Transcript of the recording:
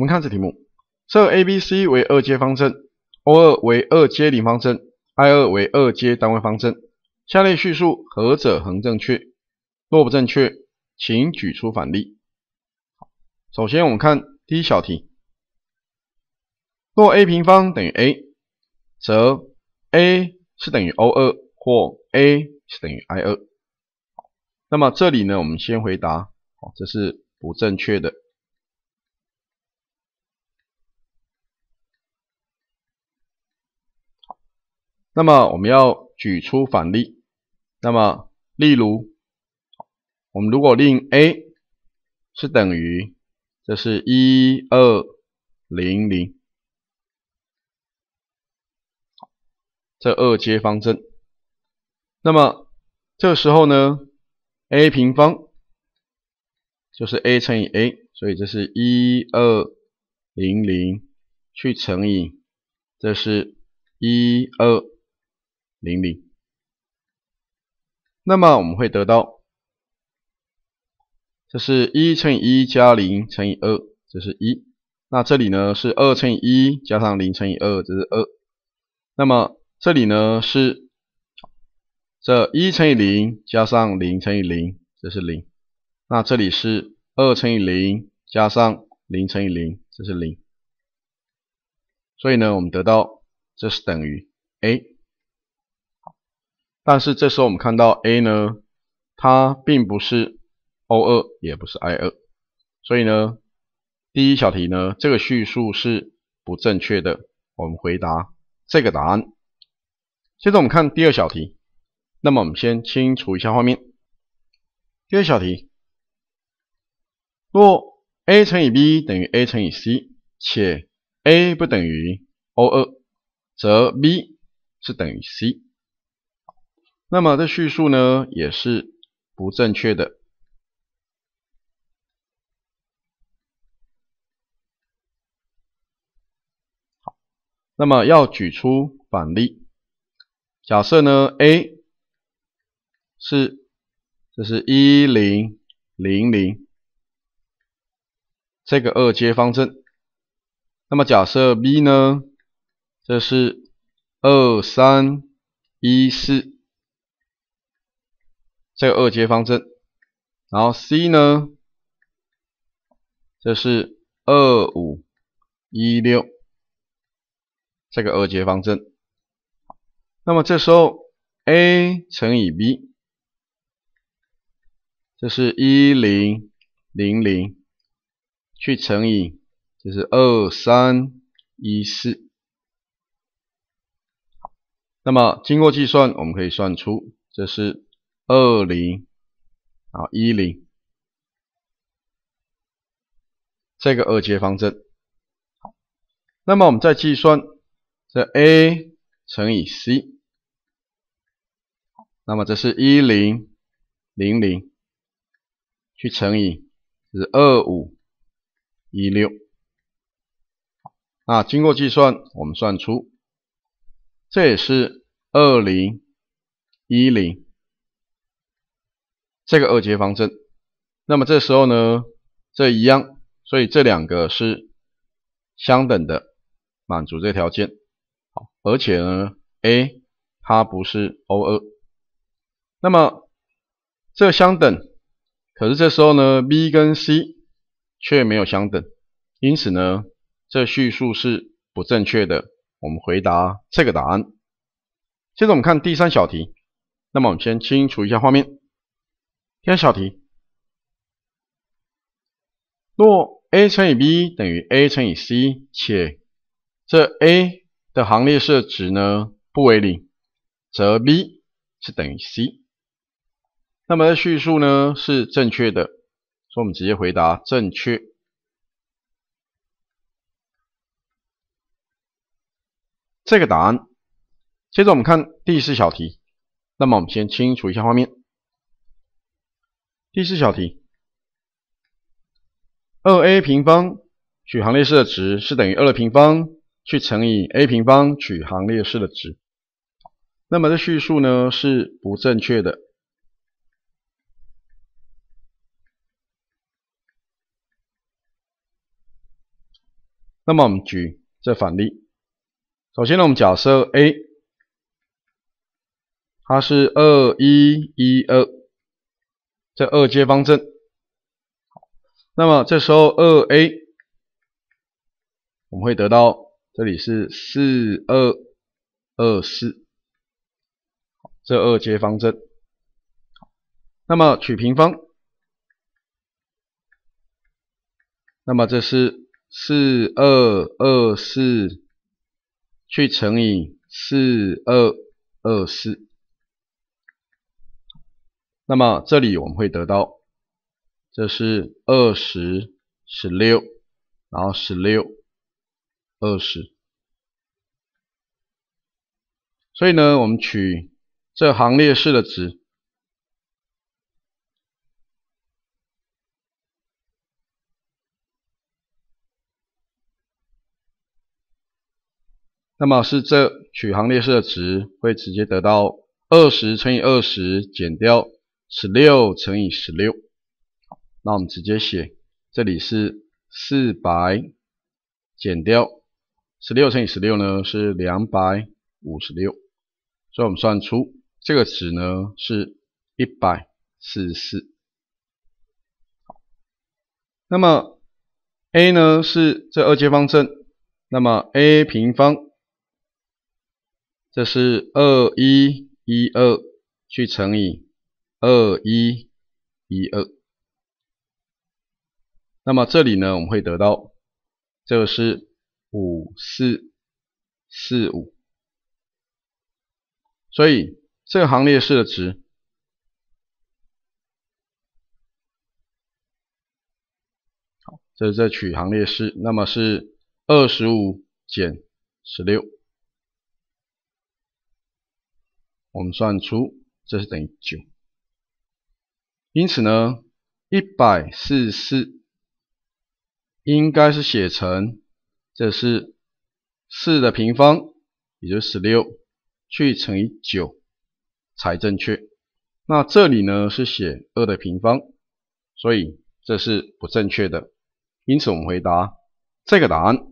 我们看这题目，设 ABC 为二阶方阵 ，O2 为二阶零方阵 ，I2 为二阶单位方阵。下列叙述何者恒正确？若不正确，请举出反例。首先我们看第一小题，若 a 平方等于 a， 则 a 是等于 O2 或 a 是等于 I2。那么这里呢，我们先回答，这是不正确的。那么我们要举出反例。那么例如，我们如果令 a 是等于，这是1200，这二阶方阵。那么这时候呢 ，a 平方就是 a 乘以 a， 所以这是1200去乘以，这是1200。那么我们会得到，这是1乘以1加0乘以2，这是1。那这里呢是2乘以1加上0乘以2，这是2。那么这里呢是这1乘以0加上0乘以0，这是0。那这里是2乘以0加上0乘以0，这是0。所以呢，我们得到这是等于 a。但是这时候我们看到 a 呢，它并不是 O2， 也不是 I2。所以呢，第一小题呢，这个叙述是不正确的。我们回答这个答案。接着我们看第二小题。那么我们先清除一下画面。第二小题，若 a 乘以 b 等于 a 乘以 c， 且 a 不等于 O2， 则 b 是等于 c。那么这叙述呢，也是不正确的。好，那么要举出反例。假设呢 a 是，这是1000这个二阶方阵。那么假设 b 呢，这是2314这个二阶方阵。然后 c 呢，这是2516这个二阶方阵。那么这时候 a 乘以 b， 这是1000去乘以，这是2314。那么经过计算，我们可以算出这是20，然后10这个二阶方阵。那么我们再计算这 a 乘以 c， 那么这是1000去乘以，这是2516。那经过计算，我们算出这也是2010这个二阶方阵。那么这时候呢，这一样，所以这两个是相等的，满足这个条件。好，而且呢 a 它不是 O2。那么这相等，可是这时候呢 b 跟 c 却没有相等，因此呢这叙述是不正确的。我们回答这个答案。接着我们看第三小题。那么我们先清除一下画面。第三小题，若 a 乘以 b 等于 a 乘以 c， 且这 a 的行列式的值呢不为0，则 b 是等于 c。那么这叙述呢是正确的，所以我们直接回答正确。这个答案。接着我们看第四小题。那么我们先清除一下画面。第四小题 2a 平方取行列式的值是等于2的平方去乘以 a 平方取行列式的值。那么这叙述呢是不正确的。 那么我们举这反例，首先呢，我们假设 A 它是2、1、1、2，这二阶方阵。那么这时候 2A 我们会得到这里是4、2、2、4，这二阶方阵。那么取平方，那么这是4、2、2、4去乘以4、2、2、4。那么这里我们会得到，这是20、16，然后16、20。所以呢，我们取这行列式的值。那么是这取行列式的值会直接得到20乘以20减掉16乘以16。那我们直接写，这里是400减掉16乘以16呢是256，所以我们算出这个值呢是144。那么 A 呢是这二阶方阵，那么 A 平方，这是2、1、1、2去乘以2、1、1、2。那么这里呢，我们会得到这个是5、4、4、5，所以这个行列式的值，好，这是这取行列式，那么是25减16，我们算出这是等于9。因此呢，144应该是写成这是4的平方，也就是16去乘以9才正确。那这里呢是写2的平方，所以这是不正确的。因此我们回答这个答案。